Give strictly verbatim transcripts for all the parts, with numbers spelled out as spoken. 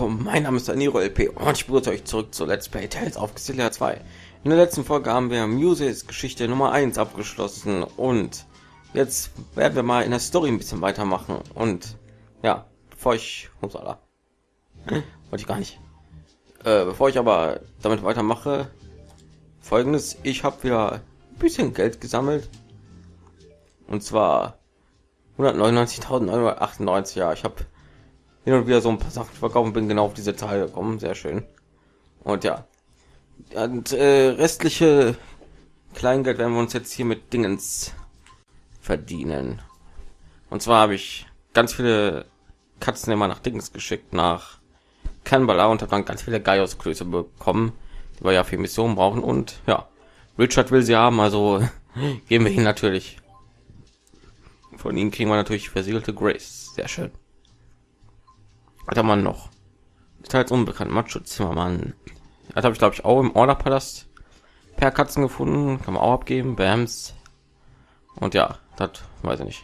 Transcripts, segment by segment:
willkommen, mein Name ist Daniro L P und ich begrüße euch zurück zu Let's Play Tales of Xillia zwei. In der letzten Folge haben wir Muses Geschichte Nummer eins abgeschlossen und jetzt werden wir mal in der Story ein bisschen weitermachen. Und ja, bevor ich... Upsala. Wollte ich gar nicht. Äh, bevor ich aber damit weitermache, Folgendes: Ich habe wieder ein bisschen Geld gesammelt. Und zwar hundertneunundneunzigtausendneunhundertachtundneunzig. Ja, ich habe hin und wieder so ein paar Sachen verkaufen, bin genau auf diese Zahl gekommen, sehr schön. Und ja, und äh, restliche Kleingeld werden wir uns jetzt hier mit Dingens verdienen. Und zwar habe ich ganz viele Katzen immer nach Dingens geschickt, nach Kanbala, und habe dann ganz viele Gaius-Klöße bekommen, die wir ja für Missionen brauchen. Und ja, Richard will sie haben, also geben wir ihn natürlich. Von ihnen kriegen wir natürlich versiegelte Grace, sehr schön. Alter Mann noch. Teils unbekannt. Macho Zimmermann. Das habe ich, glaube ich, auch im Orderpalast per Katzen gefunden. Kann man auch abgeben. Bams. Und ja, das weiß ich nicht.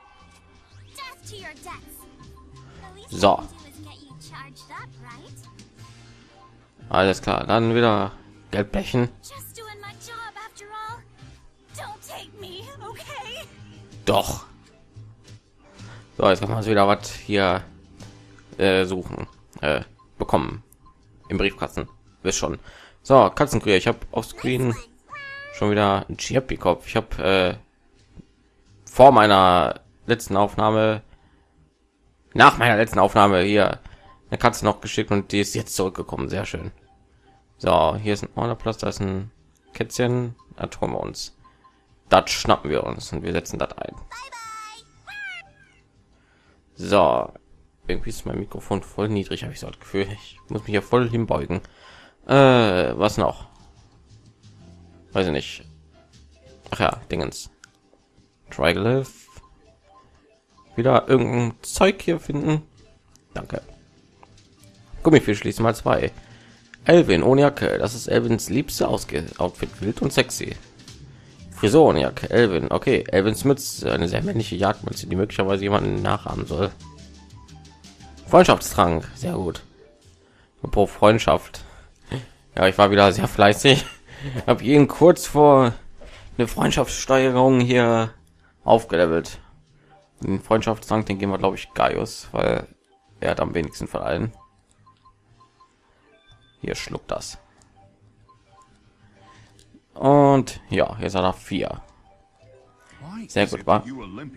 So. Alles klar. Dann wieder Geldblechen. Doch. So, jetzt kann man wieder was hier äh, suchen, äh, bekommen im Briefkasten. Wisst schon. So, Katzenkurier. Ich habe auf Screen schon wieder ein Chirpy-Kopf. Ich habe äh, vor meiner letzten Aufnahme, nach meiner letzten Aufnahme hier eine Katze noch geschickt und die ist jetzt zurückgekommen. Sehr schön. So, hier ist ein Orderplatz, da ist ein Kätzchen. Da tun wir uns. Das schnappen wir uns und wir setzen das ein. So. Irgendwie ist mein Mikrofon voll niedrig, habe ich so das Gefühl. Ich muss mich ja voll hinbeugen. Äh, was noch? Weiß ich nicht. Ach ja, Dingens. Triglyph. Wieder irgendein Zeug hier finden. Danke. Gummifisch schließen mal zwei. Elvin ohne Jacke. Das ist Elvins liebste Ausge Outfit. Wild und sexy. Frisur ohne Jacke. Elvin. Okay. Elvins Mütze. Eine sehr männliche Jagdmütze, die möglicherweise jemanden nachahmen soll. Freundschaftstrank, sehr gut. Pro Freundschaft. Ja, ich war wieder sehr fleißig. Habe ihn kurz vor eine Freundschaftssteigerung hier aufgelevelt. Den Freundschaftstrank, den geben wir, glaube ich, Gaius, weil er hat am wenigsten von allen. Hier schluckt das. Und ja, jetzt hat er vier. Sehr gut, war.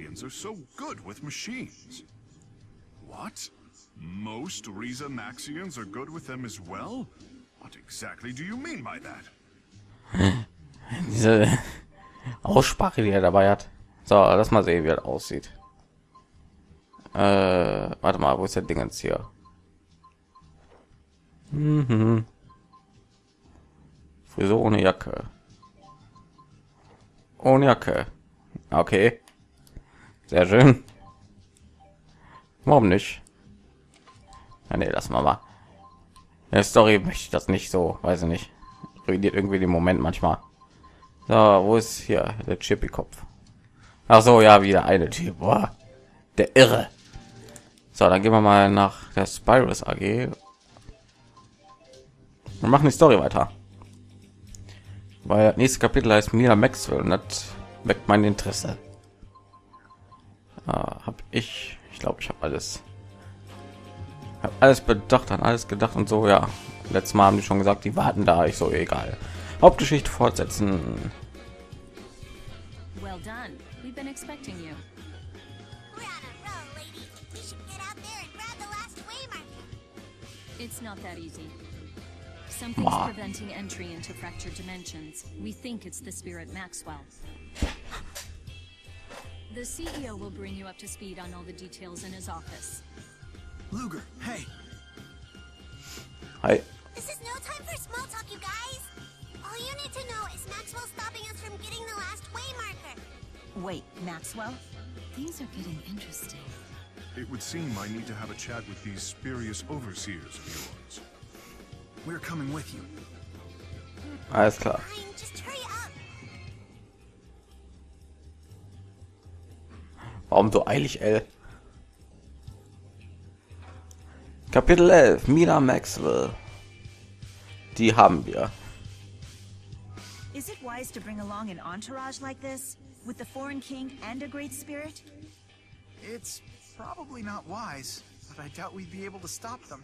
What? Most Riza Maxians are good with them as well? What exactly do you mean by that? Diese Aussprache, die er dabei hat. So, lass mal sehen, wie er aussieht. Äh, warte mal, wo ist der Ding jetzt hier? Mhm. Frisur ohne Jacke. Ohne Jacke. Okay. Sehr schön. Warum nicht? Ja, nee, lass mal mal. Der Story möchte ich das nicht so, weiß ich nicht. Ruiniert irgendwie den Moment manchmal. So, wo ist hier der Chippy-Kopf? Ach so, ja, wieder eine Typ. Boah, der Irre. So, dann gehen wir mal nach der Spirus A G. Wir machen die Story weiter. Weil das nächste Kapitel heißt Mila Maxwell und das weckt mein Interesse. Ah, hab ich, ich glaube, ich habe alles. Habe alles bedacht, an alles gedacht und so, ja. Letztes Mal haben die schon gesagt, die warten da. Ich so, egal. Hauptgeschichte fortsetzen. Well done. We've been expecting you. It's not that easy. Something's Wow. preventing entry into fractured dimensions. We think it's the spirit Maxwell. The C E O will bring you up to speed on all the details in his office. Luger, hey. Hi. This is no time for small talk, you guys. All you need to know is Maxwell stopping us from getting the last waymarker. Wait, Maxwell? Things are getting interesting. It would seem I need to have a chat with these spurious overseers of yours. We're coming with you. Alles klar. Fine, just hurry up. Warum so eilig, L? Kapitel elf, Mila Maxwell. Die haben wir. Is it wise to bring along an entourage like this, with the foreign king and a great spirit? It's probably not wise, but I doubt we'd be able to stop them.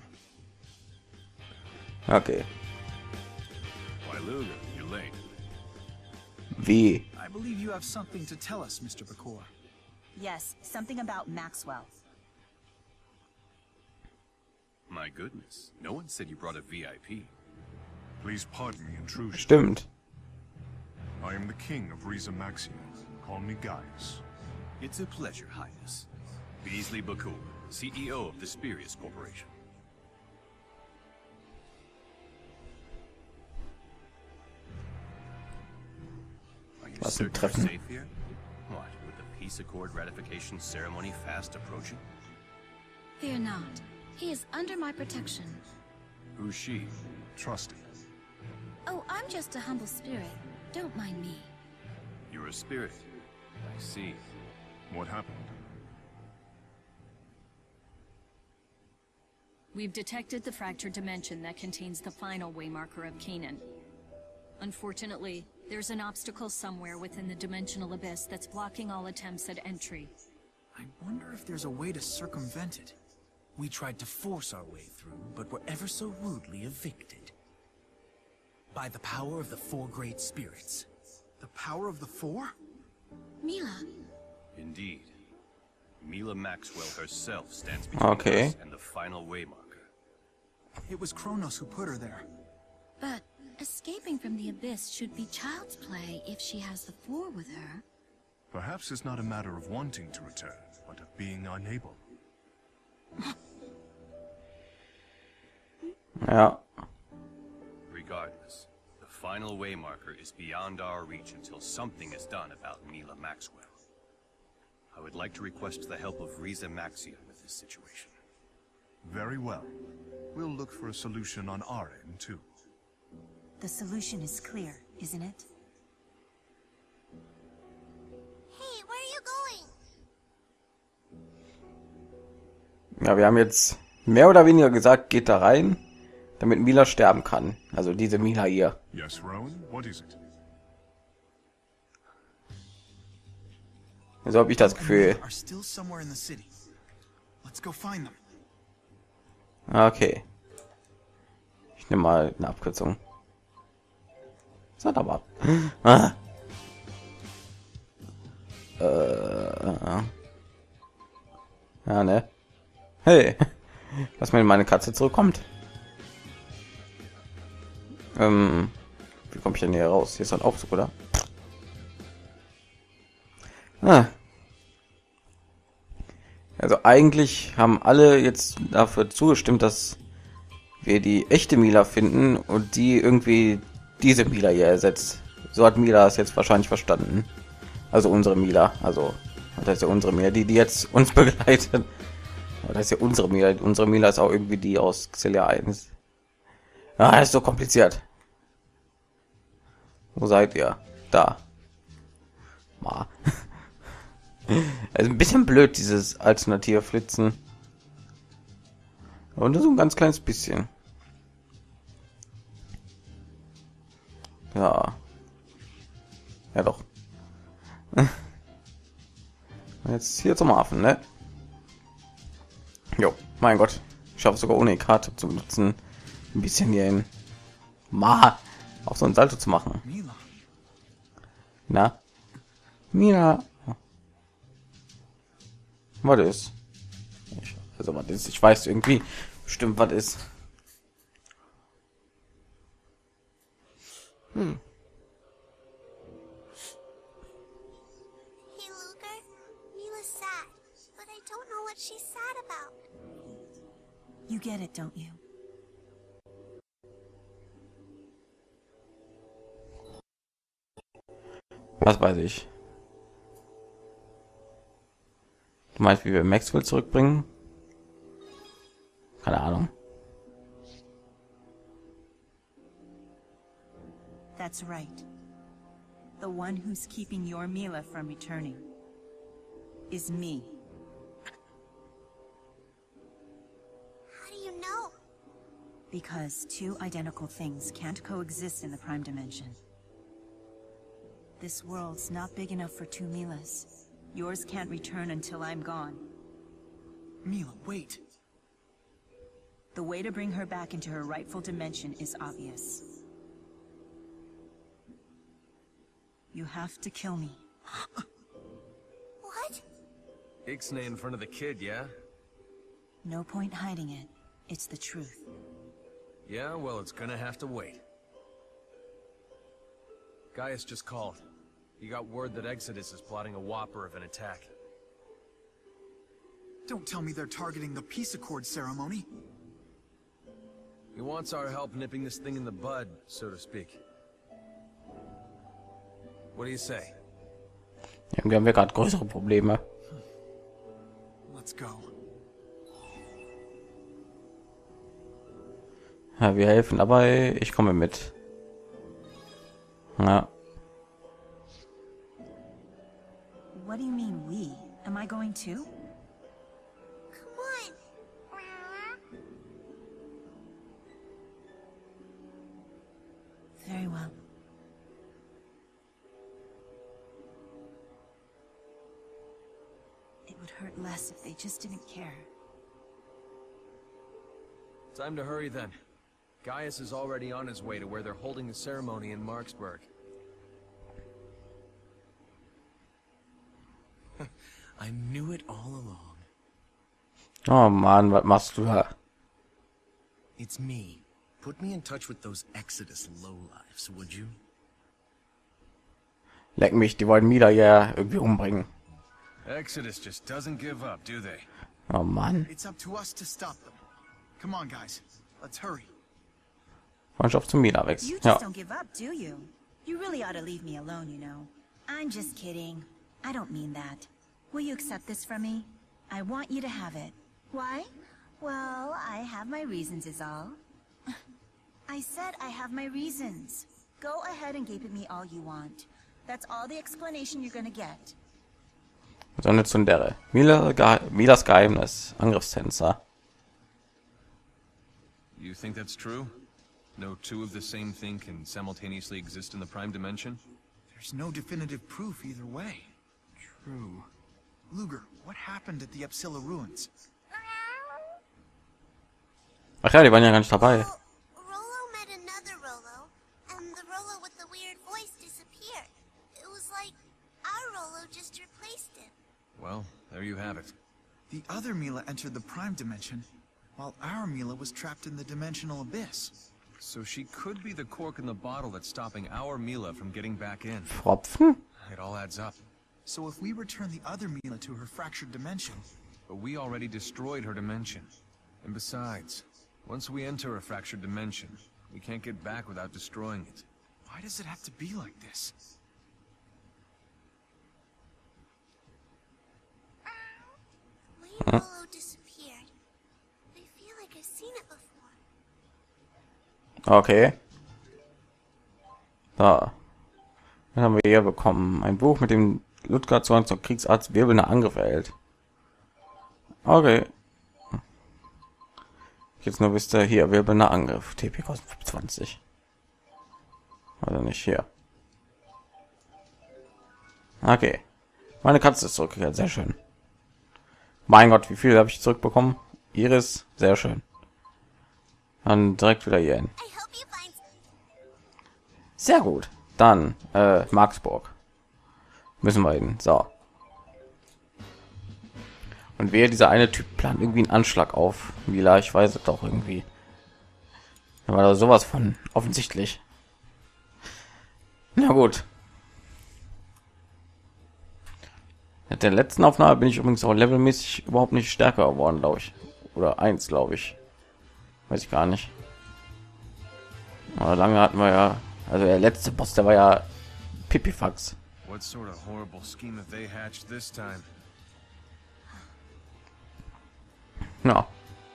Okay. Wailuga, you're late. Wie? I believe you have something to tell us, Mister Bakor. Yes, something about Maxwell. My goodness, no one said you brought a V I P. Please pardon me intrusion. Stimmt. I am the king of Riza Maxia. Call me Gaius. It's a pleasure, Highness. Beasley Bakor, C E O of the Spurious Corporation. Are you Was ein certain you're Treffen. safe here? What, with the peace accord ratification ceremony fast approaching? Fear not. He is under my protection. Who's she? Trusty. Oh, I'm just a humble spirit. Don't mind me. You're a spirit. I see. What happened? We've detected the fractured dimension that contains the final waymarker of Canaan. Unfortunately, there's an obstacle somewhere within the dimensional abyss that's blocking all attempts at entry. I wonder if there's a way to circumvent it. We tried to force our way through, but were ever so rudely evicted. By the power of the four great spirits. The power of the four? Mila, Indeed. Mila Maxwell herself stands between Okay. us and the final waymarker. It was Kronos who put her there. but escaping from the abyss should be child's play if she has the four with her. Perhaps it's not a matter of wanting to return, but of being unable. Ja. Regardless, the final waymarker is beyond our reach until something is done about Mila Maxwell. I would like to request the help of Riza Maxia with this situation. Very well. We'll look for a solution on our end, too. The solution is clear, isn't it? Hey, where are you going? Ja, wir haben jetzt mehr oder weniger gesagt, geht da rein, damit Mila sterben kann. Also diese Mila hier. Yes, Rowan? What is it? So habe ich das Gefühl. Are still somewhere in the city. Let's go find them. Okay. Ich nehme mal eine Abkürzung. Sag aber. Ah. Äh. Ja, ne? Hey. Lass mal meine Katze zurückkommt. Ähm. Wie komme ich denn hier raus? Hier ist ein Aufzug, oder? Ah. Also eigentlich haben alle jetzt dafür zugestimmt, dass wir die echte Mila finden und die irgendwie diese Mila hier ersetzt. So hat Mila es jetzt wahrscheinlich verstanden. Also unsere Mila, also das ist ja unsere Mila, die die jetzt uns begleitet. Das ist ja unsere Mila. Unsere Mila ist auch irgendwie die aus Xelia eins. Ah, das ist so kompliziert. Wo seid ihr? Da. Ma. Also ein bisschen blöd, dieses alternative Flitzen. Und nur so ein ganz kleines bisschen. Ja. Ja doch. Jetzt hier zum Hafen, ne? Jo, mein Gott. Ich schaffe sogar ohne Karte zu benutzen. Ein bisschen hier hin. Ma. Auch so ein Salto zu machen. Mila. Na? Mila. Was ist? Ich, also was ist? Ich weiß irgendwie bestimmt, was ist. Hm. Hey, Luger. Mila's sad, but I don't know what she's sad about. You get it, don't you? Was weiß ich. Du meinst, wie wir Maxwell zurückbringen? Keine Ahnung. That's right. The one who's keeping your Mila from returning is me. How do you you know? Because two identical things can't coexist in the Prime Dimension. This world's not big enough for two Milas. Yours can't return until I'm gone. Mila, wait. The way to bring her back into her rightful dimension is obvious. You have to kill me. What? Ixnay in front of the kid, yeah? No point hiding it. It's the truth. Yeah, well, it's gonna have to wait. Gaius just called. He got word that Exodus is plotting a whopper of an attack. Don't tell me they're targeting the peace accord ceremony. He wants our help nipping this thing in the bud, so to speak. What do you say? Irgendwie haben wir gerade größere Probleme. Let's go. Ja, wir helfen dabei. Ich komme mit. Ja. What do you mean we? Am I going too? Come on. Very well. It would hurt less if they just didn't care. Time to hurry then. Gaius is already on his way to where they're holding the ceremony in Marksburg. I knew it all along. Oh Mann, was machst du da? It's me. Put me in touch with those Exodus lowlifes, would you? Leck mich, die wollen Mila ja irgendwie umbringen. Exodus just doesn't give up, do they? Oh Mann. It's up to us to stop them. Come on, guys. Let's hurry. Freundschaft zu Mila You wächst. just Ja. don't give up, do you? You really ought to leave me alone, you know. I'm just kidding. I don't mean that. Will you accept this from me? I want you to have it. Why? Well, I have my reasons is all. I said I have my reasons. Go ahead and gape at me all you want. That's all the explanation you're gonna get. Sonne Tsundere. Mila, Ge Milas Geheimnis. Angriffstänzer. You think that's true? No two of the same thing can simultaneously exist in the Prime Dimension? There's no definitive proof either way. True. Luger, what happened at the Epsilla ruins? Ach ja, die waren ja gar nicht dabei. Well, Rolo met another Rolo, and the Rolo with the weird voice disappeared. It was like our Rolo just replaced him. Well, there you have it. The other Mila entered the Prime Dimension, while our Mila was trapped in the Dimensional Abyss. So she could be the cork in the bottle that's stopping our Mila from getting back in. Pfropfen? It all adds up. So if we return the other Mila to her fractured dimension... But we already destroyed her dimension. And besides, once we enter a fractured dimension, we can't get back without destroying it. Why does it have to be like this? When Rolo disappeared, I feel like I've seen it before. Okay. Da. Dann haben wir hier bekommen. Ein Buch mit dem Ludgard-Zorn zur Kriegsarzt wirbelnder Angriff erhält. Okay. Jetzt nur wisst ihr hier, wirbelnder Angriff. T P kostet fünfundzwanzig. Also nicht hier. Okay. Meine Katze ist zurückgekehrt. Sehr schön. Mein Gott, wie viel habe ich zurückbekommen? Iris, sehr schön. Dann direkt wieder hier hin. I hope you find Sehr gut. Dann äh, Marksburg. Müssen wir hin. So. Und wer dieser eine Typ plant irgendwie einen Anschlag auf Mila, ich weiß es doch irgendwie. Da war da sowas von offensichtlich. Na gut. Mit der letzten Aufnahme bin ich übrigens auch levelmäßig überhaupt nicht stärker geworden, glaube ich. Oder eins, glaube ich. Weiß ich gar nicht. Aber lange hatten wir ja, also der letzte Boss, der war ja Pipifax. What sort of horrible scheme have they hatched this time? Ja.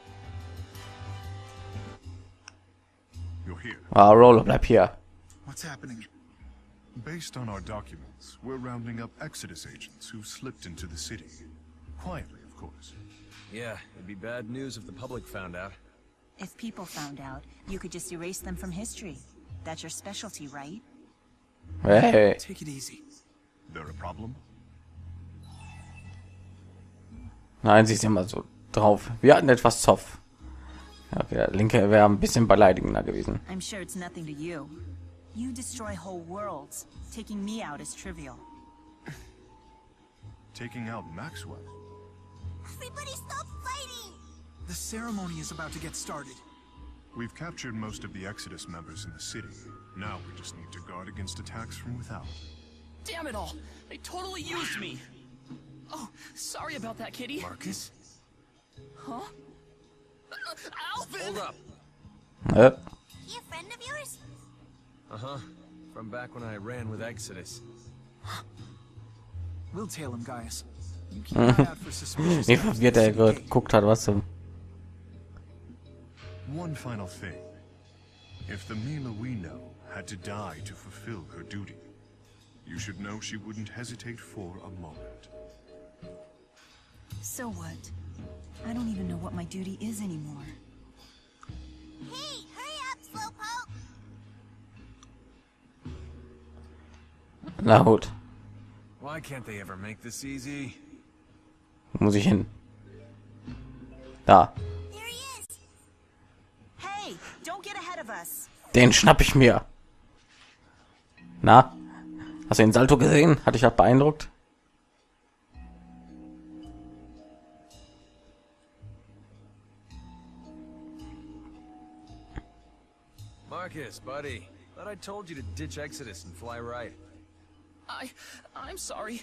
You're here. Ah, Rolo, bleib hier. What's happening? Based on our documents, we're rounding up Exodus agents who slipped into the city. Quietly, of course. Yeah, it'd be bad news if the public found out. If people found out, you could just erase them from history. That's your specialty, right? Hey. Take it easy. There a problem? Nein, sie ist immer so drauf. Wir hatten etwas Zoff. Okay, der linke wäre ein bisschen beleidigender gewesen. I'm sure it's nothing to you. You destroy whole worlds. Taking me out is trivial. Taking out Maxwell? Everybody stop fighting! The ceremony is about to get started. We've captured most of the Exodus members in the city. Now we just need to guard against attacks from without. Damn it all! They totally used me! Oh, sorry about that, Kitty. Marcus? Huh? Uh, Alvin! Hold up. Äh, He a friend of yours? Uh-huh. From back when I ran with Exodus. We'll tail him, Gaius. You keep an eye out for suspicious wie actions verwirrt at er the city gate. geguckt hat, was zum. One final thing. If the Mila we know had to die to fulfill her duty, you should know she wouldn't hesitate for a moment. So what? I don't even know what my duty is anymore. Hey, hurry up, Slowpoke! Na gut, Why can't they ever make this easy? muss ich hin. Da, There he is! Hey, don't get ahead of us. den schnapp ich mir. Na, hast du den Salto gesehen? Hat dich das beeindruckt? Marcus, buddy. Thought I told you to ditch Exodus and fly right. I... I'm sorry.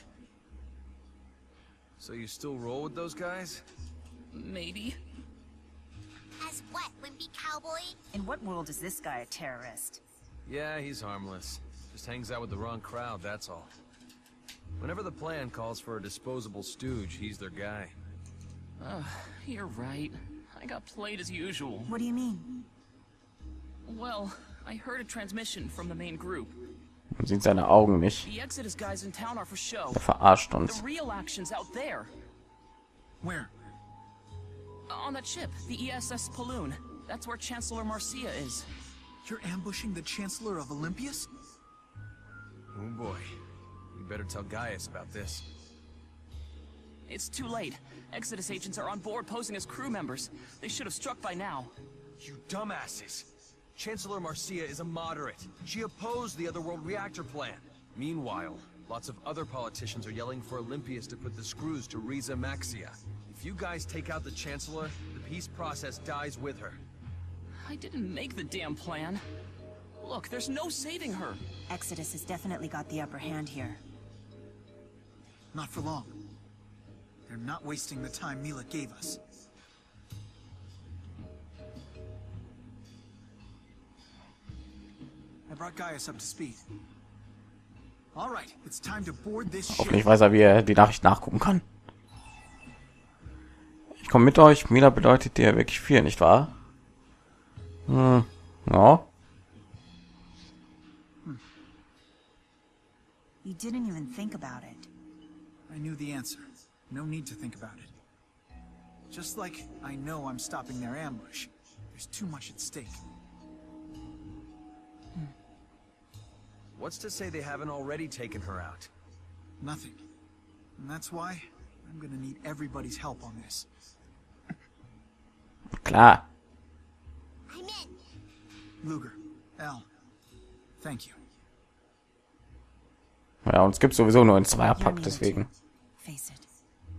So you still roll with those guys? Maybe. As what, wimpy cowboy? In what world is this guy a terrorist? Yeah, he's harmless. Just hangs out with the wrong crowd, that's all. Whenever the plan calls for a disposable stooge, he's their guy. Uh, you're right. I got played as usual. What do you mean? Well, I heard a transmission from the main group. Man sieht seine Augen nicht. The Exodus guys in town are for show. Er verarscht uns. The real action's out there. Where? On that ship, the E S S Paloon. That's where Chancellor Marcia is. You're ambushing the Chancellor of Olympius? Oh boy. We better tell Gaius about this. It's too late. Exodus agents are on board posing as crew members. They should have struck by now. You dumbasses! Chancellor Marcia is a moderate. She opposed the Otherworld reactor plan. Meanwhile, lots of other politicians are yelling for Olympius to put the screws to Riza Maxia. If you guys take out the Chancellor, the peace process dies with her. I didn't make the damn plan. Look, there's no saving her. Exodus has definitely got the upper hand here. Not for long. They're not wasting the time Mila gave us. I brought Gaius up to speed. All right, it's time to board this ship. Hoffentlich weiß er, wie er die Nachricht nachgucken kann. Ich komme mit euch. Mila bedeutet dir wirklich viel, nicht wahr? Hm. Ja. You didn't even think about it. I knew the answer. No need to think about it. Just like I know I'm stopping their ambush. There's too much at stake. What's to say they haven't already taken her out? Nothing. And that's why I'm gonna need everybody's help on this. Klar. I'm in. Luger, Al, thank you. Ja, uns gibt sowieso nur ein You're Zweierpack, Mila deswegen. too. Face it.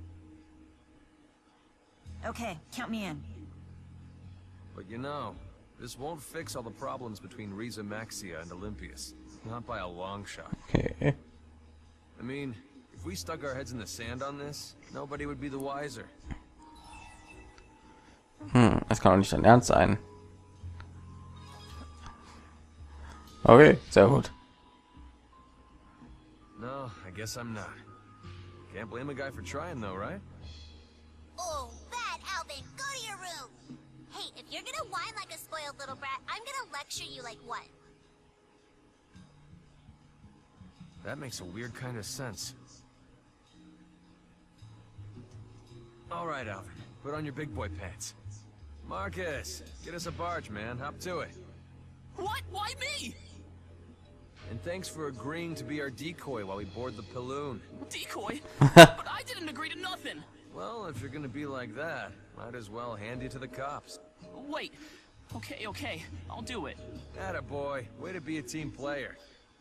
Okay, count me in. But you know, this won't fix all the problems between Riza Maxia and Olympius. Not by a long shot. Okay. I mean, if we stuck our heads in the sand on this, nobody would be the wiser. Hm, das kann doch nicht dein Ernst sein. Okay, sehr gut. No, I guess I'm not. Can't blame a guy for trying though, right? Oh, bad, Alvin. Go to your room. Hey, if you're gonna whine like a spoiled little brat, I'm gonna lecture you like what? That makes a weird kind of sense. All right, Alvin. Put on your big boy pants. Marcus, get us a barge, man. Hop to it. What? Why me? And thanks for agreeing to be our decoy while we board the Paloon. Decoy? But I didn't agree to nothing. Well, if you're gonna be like that, might as well hand you to the cops. Wait. Okay, okay. I'll do it. Atta boy, way to be a team player.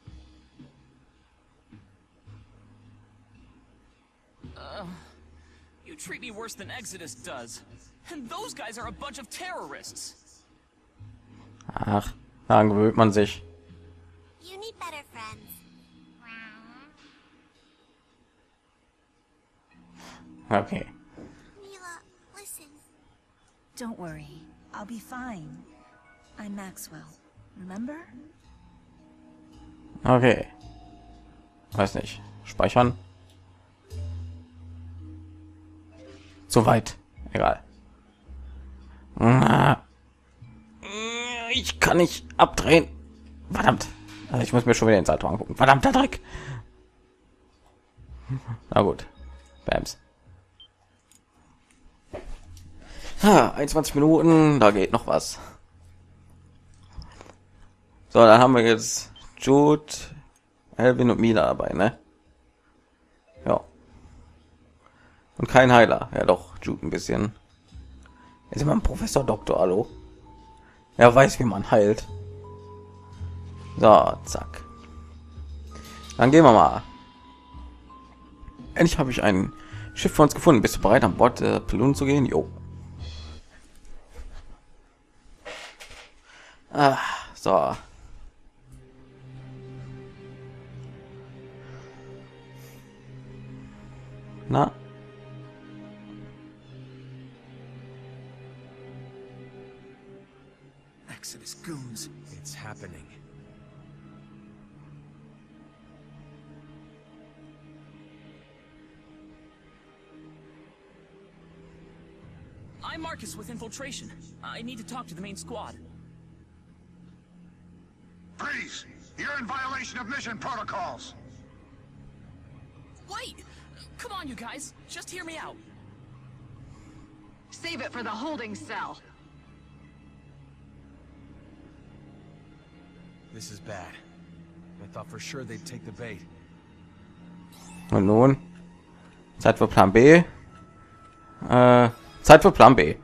Uh, you treat me worse than Exodus does. And those guys are a bunch of terrorists. Ach, daran gewöhnt man sich. You need better friends. Okay. Mila, listen. Don't worry. I'll be fine. I'm Maxwell. Remember? Okay. Weiß nicht. Speichern. Zu weit. Egal. Ich kann nicht abdrehen. Verdammt. Also ich muss mir schon wieder den Salto angucken. Verdammter Dreck. Na gut. Bams. Ha, einundzwanzig Minuten, da geht noch was. So, dann haben wir jetzt Jude, Alvin und Mila dabei, ne? Ja. Und kein Heiler. Ja doch, Jude ein bisschen. Ist immer ein Professor Doktor, hallo. Er weiß, wie man heilt. So, zack. Dann gehen wir mal. Endlich habe ich ein Schiff für uns gefunden. Bist du bereit, an Bord der Paloon zu gehen? Jo. Ah, so. Na? Exodus goons. It's happening. I'm Marcus with infiltration. I need to talk to the main squad. Freeze! You're in violation of mission protocols! Wait! Come on, you guys. Just hear me out. Save it for the holding cell. This is bad. I thought for sure they'd take the bait. Und nun? Zeit für Plan B. Äh, Zeit für Plan B.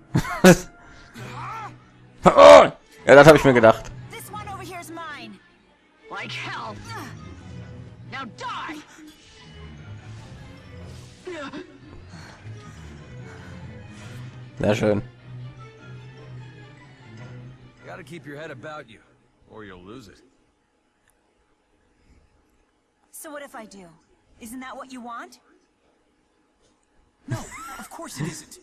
Oh, ja, das habe ich mir gedacht. This one over here is mine. Like hell. Now die. Sehr schön. You gotta keep your head about you, or you'll lose it. So what if I do? Isn't that what you want? No, of course it isn't.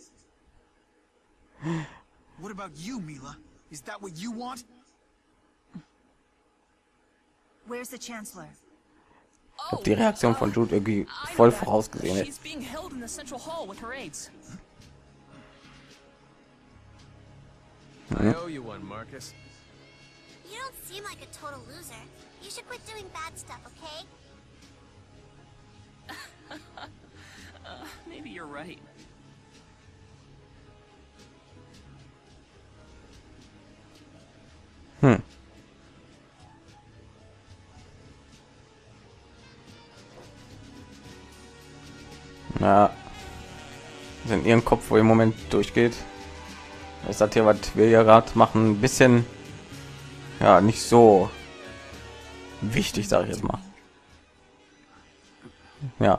What about you, Mila? Is that what you want? Where's the Chancellor? Ich habe die Reaktion von Jude irgendwie voll vorausgesehen. She's being held in the central hall with her aides. I owe you one, Marcus. You don't seem like a total loser. You should quit doing bad stuff, okay? uh, maybe you're right. Hm. Ja. Das ist in ihrem Kopf, wo im Moment durchgeht. Das hat hier, was wir ja gerade machen, ein bisschen, ja, nicht so wichtig, sage ich jetzt mal. Ja.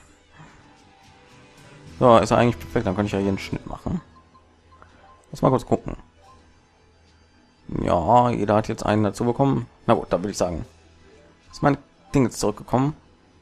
So, ist eigentlich perfekt. Dann kann ich ja hier einen Schnitt machen. Lass mal kurz gucken. Ja, jeder hat jetzt einen dazu bekommen. Na gut, da würde ich sagen, ist mein Ding jetzt zurückgekommen.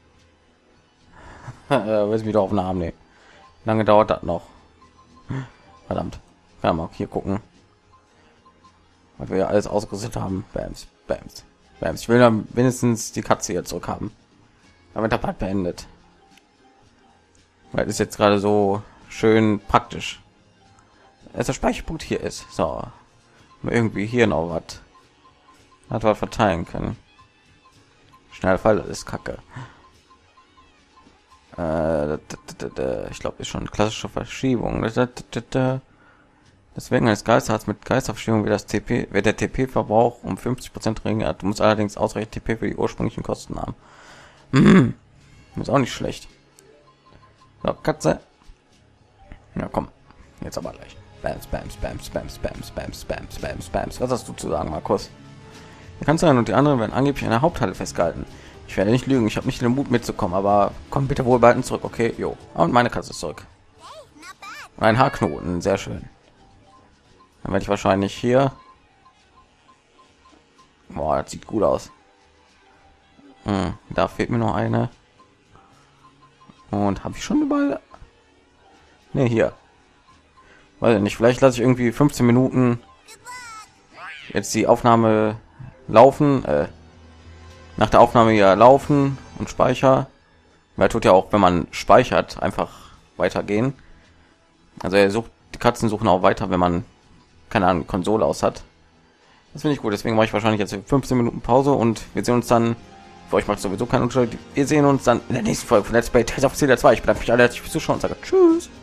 Äh, weiß wieder auf den Arm nehmen. Lange dauert das noch. Verdammt. Ja, mal hier gucken, was wir ja alles ausgerüstet haben. Bams, bams, bams. Ich will dann wenigstens die Katze hier zurück haben. Damit der Part beendet. Weil es jetzt gerade so schön praktisch. Als der Speicherpunkt hier ist. So. Irgendwie hier noch was. Hat was verteilen können. Schnellfall, das ist Kacke. Äh, ich glaube, ist schon klassische Verschiebung. Deswegen als Geisterarzt mit Geisterverstehung wird das T P, wird der T P-Verbrauch um fünfzig Prozent geringer. Du musst allerdings ausreichend T P für die ursprünglichen Kosten haben. Mhm. Ist auch nicht schlecht. So, Katze. Ja, komm. Jetzt aber gleich. Bams, bams, bams, bams, bams, bams, bams, bams, bams. Was hast du zu sagen, Markus? Der Kanzlerin und die anderen werden angeblich in der Haupthalle festgehalten. Ich werde nicht lügen, ich habe nicht den Mut mitzukommen, aber komm bitte wohlbehalten zurück, okay? Jo. Und meine Katze ist zurück. Ein Haarknoten, sehr schön. Dann werde ich wahrscheinlich hier. Boah, das sieht gut aus. Hm, da fehlt mir noch eine. Und habe ich schon überall? Ne, hier. Weiß ich nicht, vielleicht lasse ich irgendwie fünfzehn Minuten jetzt die Aufnahme laufen. Äh, nach der Aufnahme ja laufen und speicher. Weil tut ja auch, wenn man speichert, einfach weitergehen. Also er sucht, die Katzen suchen auch weiter, wenn man keine Ahnung, Konsole aus hat. Das finde ich gut, deswegen mache ich wahrscheinlich jetzt fünfzehn Minuten Pause und wir sehen uns dann. Für euch macht sowieso keinen Unterschied. Wir sehen uns dann in der nächsten Folge von Let's Play Tales of Xillia zwei. Ich bedanke mich alle herzlich fürs Zuschauen und sage Tschüss.